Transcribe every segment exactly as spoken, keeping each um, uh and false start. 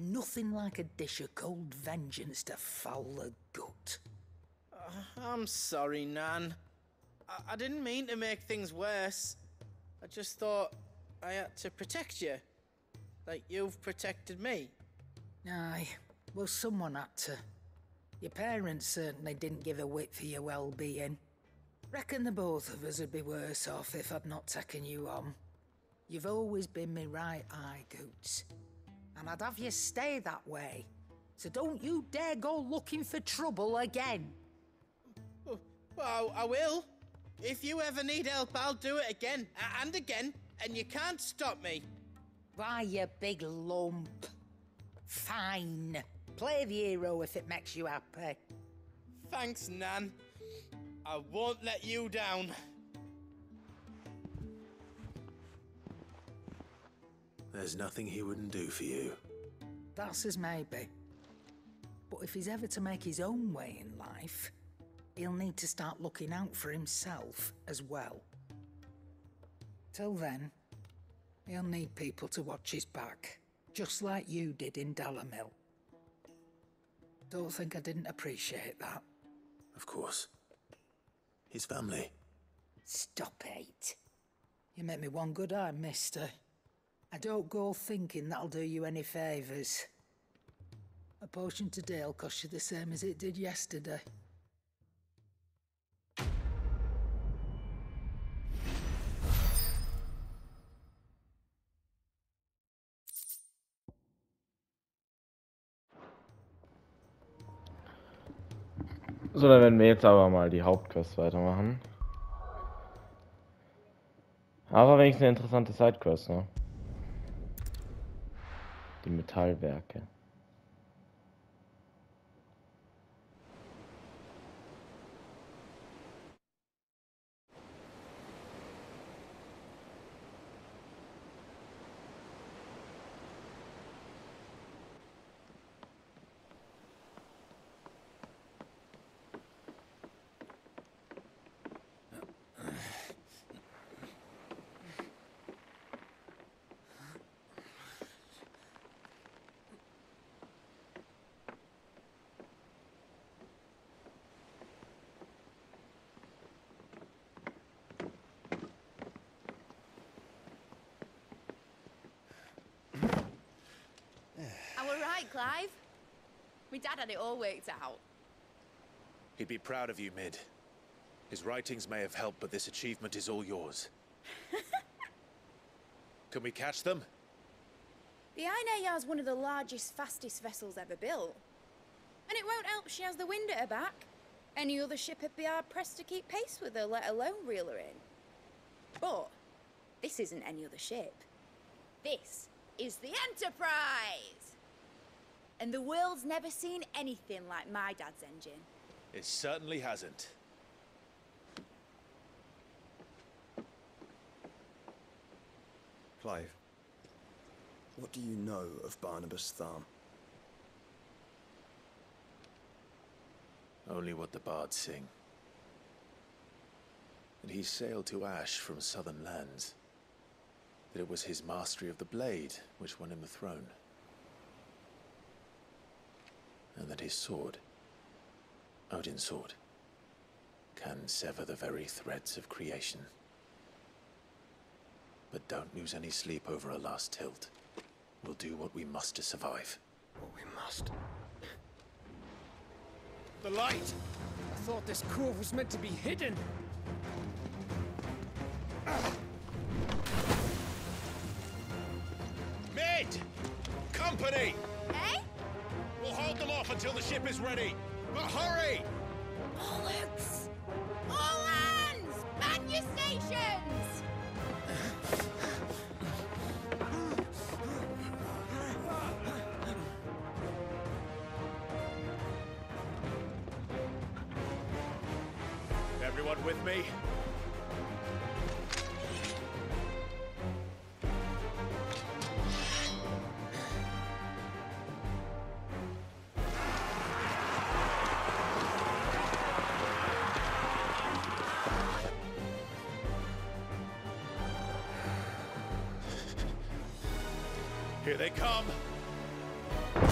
nothing like a dish of cold vengeance to foul the gut. Uh, I'm sorry, Nan. I, I didn't mean to make things worse. I just thought I had to protect you. Like you've protected me. Aye, well, someone had to. Your parents certainly didn't give a whit for your well-being. Reckon the both of us would be worse off if I'd not taken you on. You've always been me right eye, Goots. And I'd have you stay that way. So don't you dare go looking for trouble again. Well, I will. If you ever need help, I'll do it again and again, and you can't stop me. Why, you big lump. Fine. Play the hero if it makes you happy. Thanks, Nan. I won't let you down. There's nothing he wouldn't do for you. That's as maybe. But if he's ever to make his own way in life, he'll need to start looking out for himself as well. Till then, he'll need people to watch his back, just like you did in Dalamil. Don't think I didn't appreciate that. Of course. His family. Stop it. You make me one good eye, mister. I don't go thinking that'll do you any favours. A potion today'll cost you the same as it did yesterday. So, dann werden wir jetzt aber mal die Hauptquest weitermachen. Aber wenigstens eine interessante Sidequest, ne? Die Metallwerke. Clive? My dad had it all worked out. He'd be proud of you, Mid. His writings may have helped, but this achievement is all yours. Can we catch them? The Ainayar's one of the largest, fastest vessels ever built. And it won't help she has the wind at her back. Any other ship would be hard-pressed to keep pace with her, let alone reel her in. But this isn't any other ship. This is the Enterprise! And the world's never seen anything like my dad's engine. It certainly hasn't. Clive, what do you know of Barnabas Tharm? Only what the bards sing. That he sailed to Ash from southern lands. That it was his mastery of the blade which won him the throne. And that his sword, Odin's sword, can sever the very threads of creation. But don't lose any sleep over a last tilt. We'll do what we must to survive. What we must. The light! I thought this cove was meant to be hidden. Mid! Company! Eh? We'll hold them off until the ship is ready. But hurry! Bollocks! All hands! Man your stations! Everyone with me? Here they come.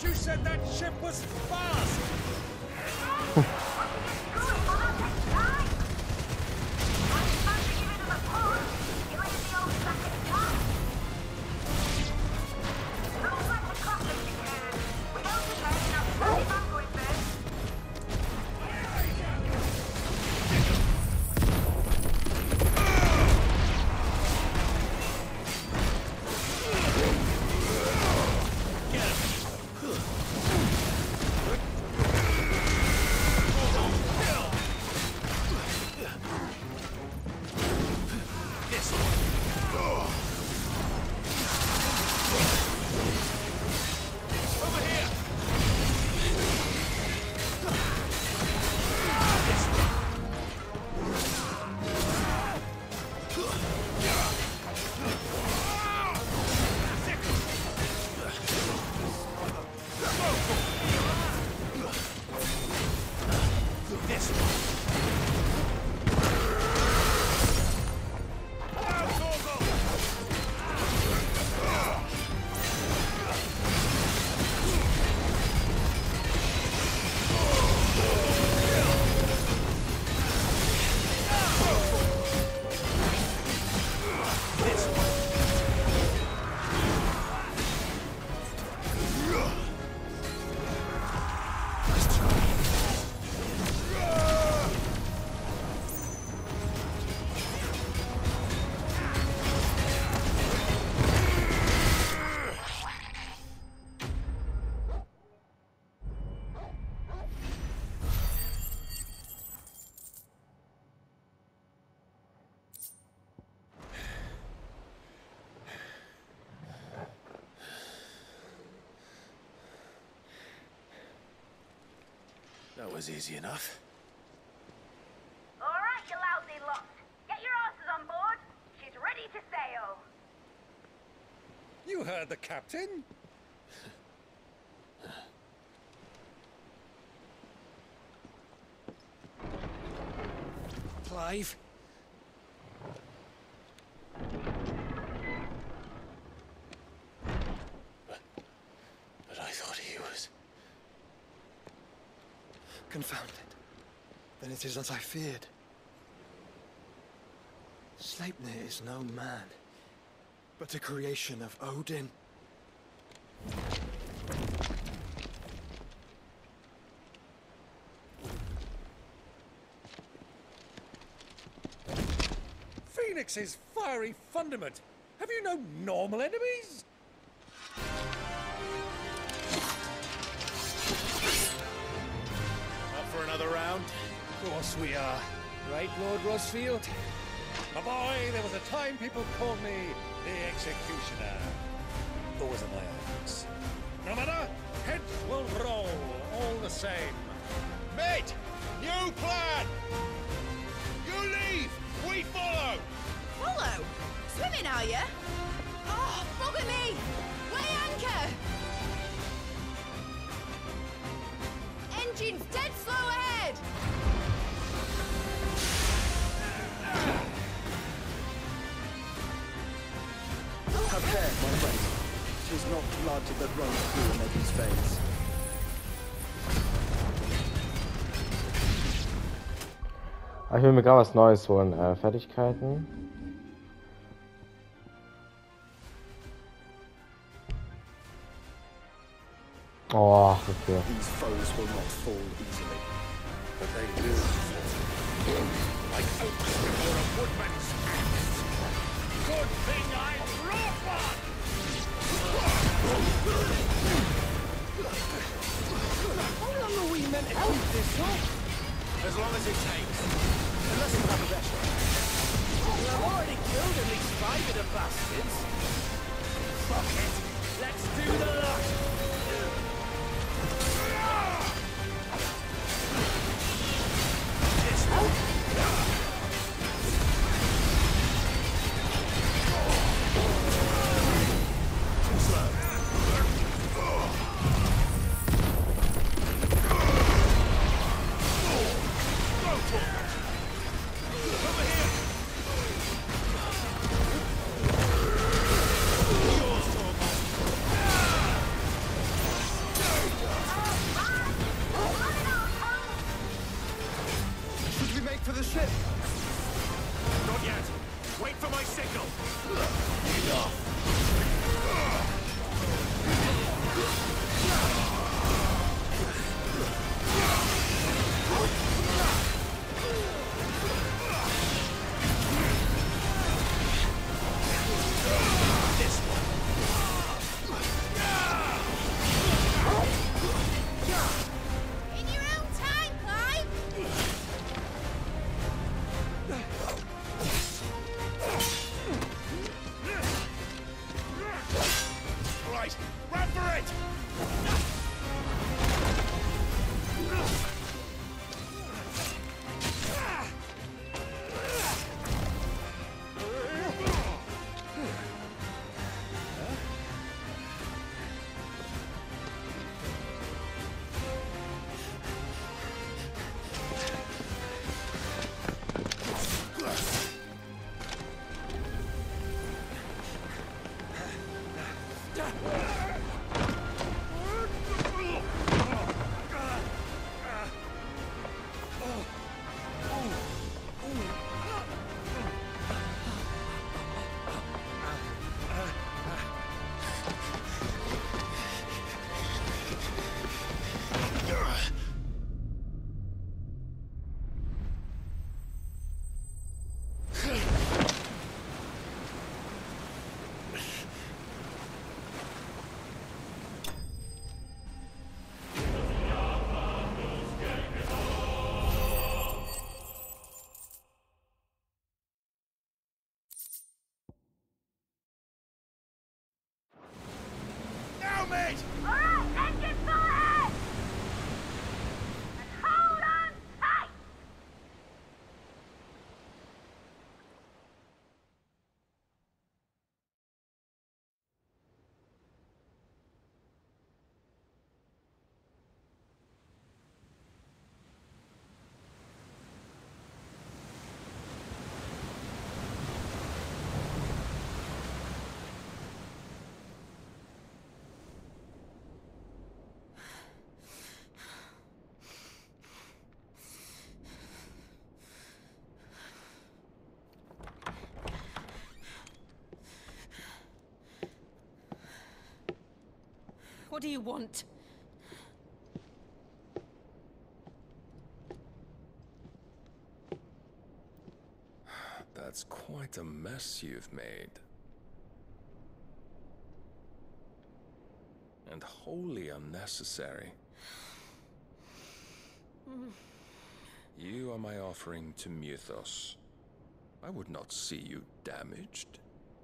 you said that ship was fast! That was easy enough. All right, you lousy lot. Get your asses on board. She's ready to sail. You heard the captain? Clive? But, but I thought he was... Confounded. Then it is as I feared. Sleipnir is no man, but a creation of Odin. Phoenix's fiery fundament. Have you no normal enemies? Up for another round? Of course we are. Right, Lord Rosfield? My boy, there was a time people called me the Executioner. Those are my hands. No matter, heads will roll all the same. Mate! New plan! You leave! We follow! Follow? Swimming, are you? Oh, bugger me! Weigh anchor! Engine's dead slow ahead! Have care, my friend. 'Tis not blood that runs through a lady's veins. Ah, ich will mir gerade was Neues holen. Äh, Fertigkeiten. Oh, okay. These foes will not fall easily. But they will fall. Like oaks before a woodman's axe. Good thing I brought one! How long are we meant to keep this up? As long as it takes. Unless you have a better. Well, I've already killed at least five of the bastards. Fuck it. Let's do the lot. In your own time, Clive! Right, run for it! Now, mate! Alright, engine full ahead! And hold on tight! What do you want? That's quite a mess you've made. And wholly unnecessary. You are my offering to Mythos. I would not see you damaged.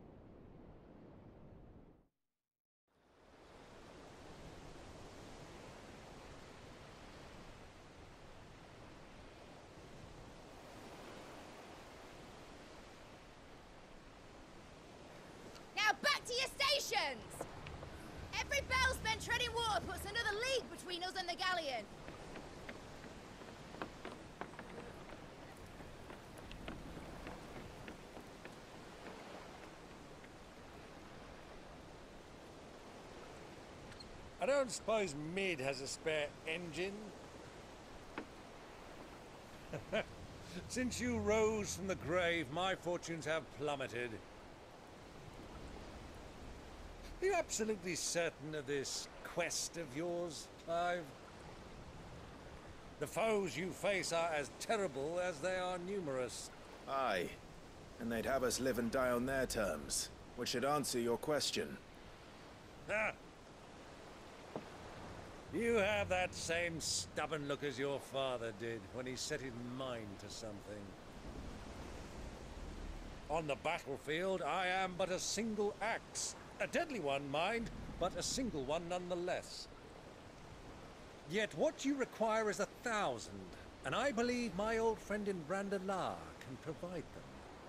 Now back to your stations! Every bell spent treading water puts another league between us and the galleon. I don't suppose Mid has a spare engine? Since you rose from the grave, my fortunes have plummeted. Are you absolutely certain of this quest of yours, Clive? The foes you face are as terrible as they are numerous. Aye. And they'd have us live and die on their terms, which should answer your question. Ha! You have that same stubborn look as your father did when he set his mind to something. On the battlefield, I am but a single axe. A deadly one, mind, but a single one nonetheless. Yet what you require is a thousand, and I believe my old friend in Brandalar can provide them.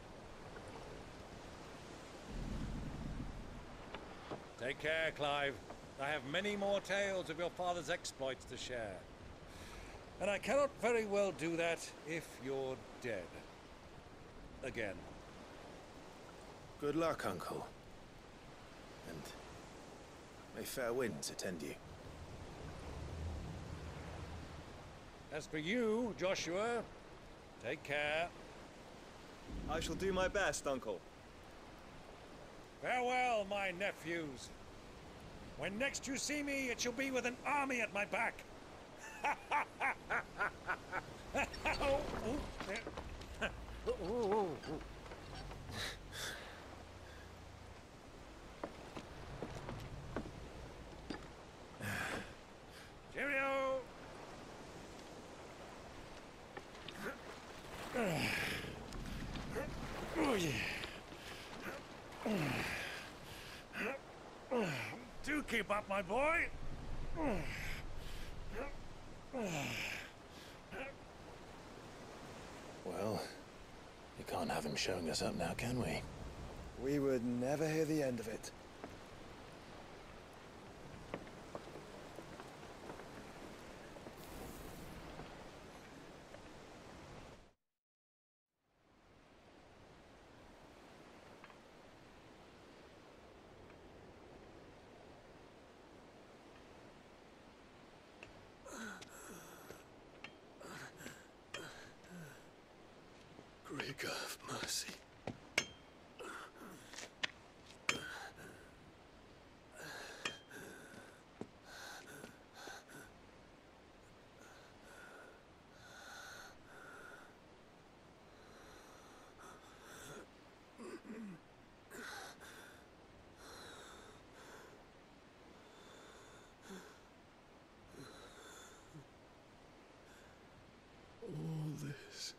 Take care, Clive. I have many more tales of your father's exploits to share. And I cannot very well do that if you're dead. Again. Good luck, Uncle. And may fair winds attend you. As for you, Joshua, take care. I shall do my best, Uncle. Farewell, my nephews. When next you see me, it shall be with an army at my back. oh, oh, Cheerio! Oh, yeah. Do keep up, my boy. Well, you can't have him showing us up now, can we? We would never hear the end of it. Great God of mercy. All this.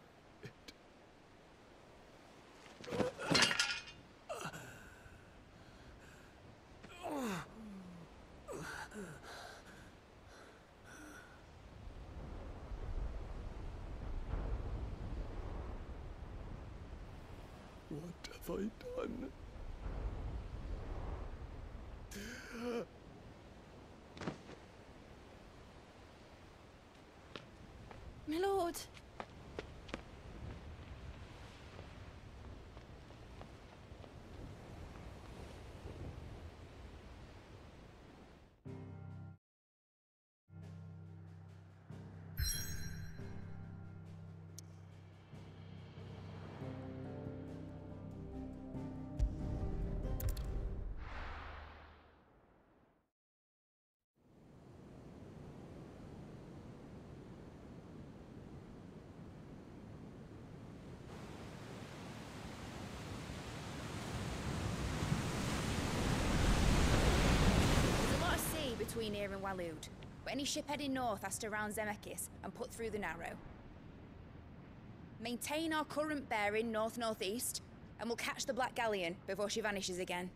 What have I done? My lord. Between here and Waloed, but any ship heading north has to round Zemeckis and put through the Narrow. Maintain our current bearing north-northeast, and we'll catch the Black Galleon before she vanishes again.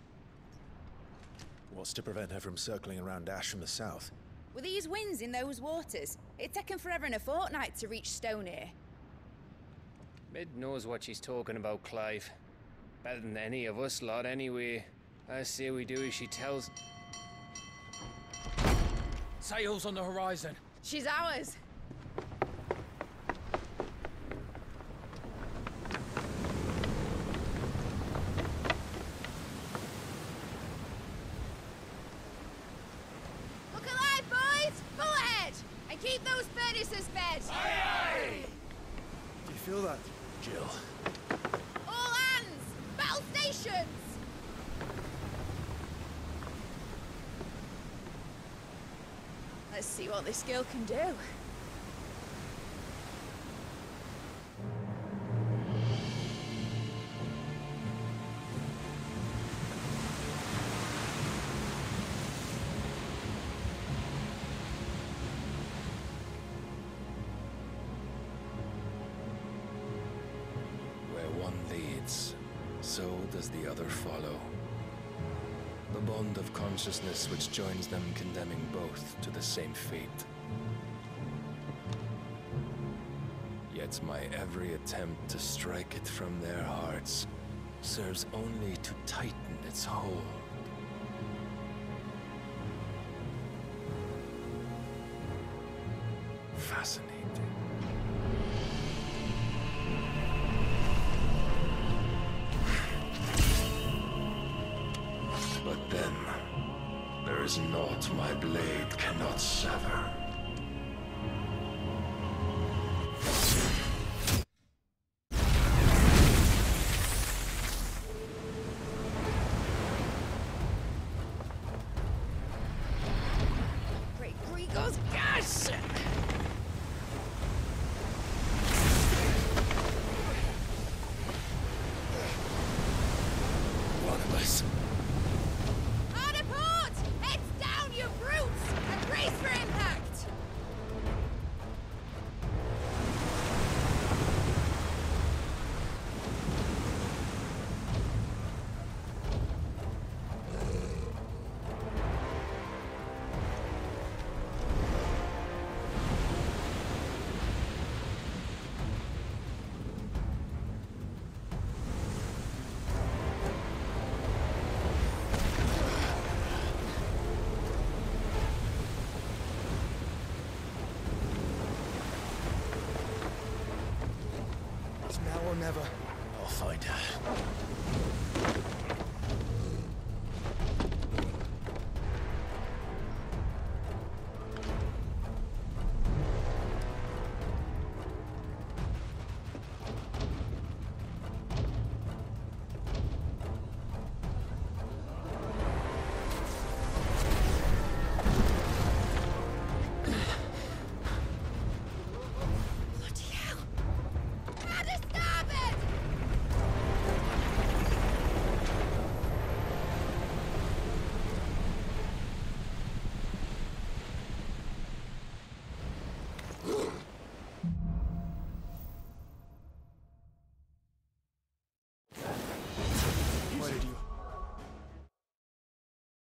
What's to prevent her from circling around Ash from the south? With these winds in those waters, it'd taken forever and a fortnight to reach Stonehenge. Mid knows what she's talking about, Clive. Better than any of us lot, anyway. I say we do as she tells. Sails on the horizon. She's ours. Look alive, boys! Pull ahead! And keep those furnaces fed! Aye, aye! Do you feel that? Jill. All hands! Battle stations! Let's see what this girl can do. Where one leads, so does the other follow. The bond of consciousness which joins them, condemning both to the same fate. Yet my every attempt to strike it from their hearts serves only to tighten its hold. Fascinating. But then, there is naught my blade cannot sever. limitless.